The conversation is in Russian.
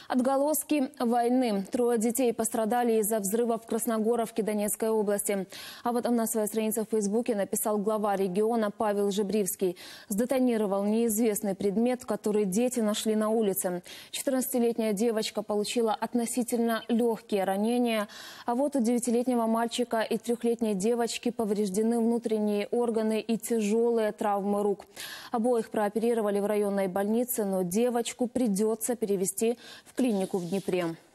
Отголоски войны. 3 детей пострадали из-за взрыва в Красногоровке Донецкой области. Об этом на своей странице в Фейсбуке написал глава региона Павел Жебривский. Сдетонировал неизвестный предмет, который дети нашли на улице. 14-летняя девочка получила относительно легкие ранения, а вот у 9-летнего мальчика и 3-летней девочки повреждены внутренние органы и тяжелые травмы рук. Обоих прооперировали в районной больнице, но девочку придется перевести в клинику в Днепре.